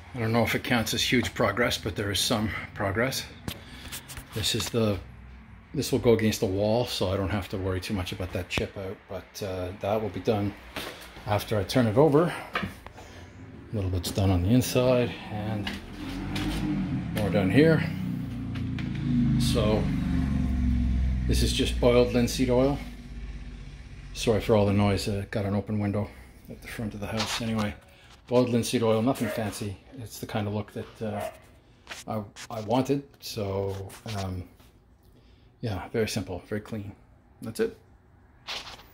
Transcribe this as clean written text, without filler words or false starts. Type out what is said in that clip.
I don't know if it counts as huge progress, but there is some progress. This will go against the wall, so I don't have to worry too much about that chip out, but that will be done after I turn it over. A little bit's done on the inside and more down here. So this is just boiled linseed oil. Sorry for all the noise, got an open window at the front of the house. Anyway, boiled linseed oil, nothing fancy. It's the kind of look that I wanted. So yeah, very simple, very clean. That's it.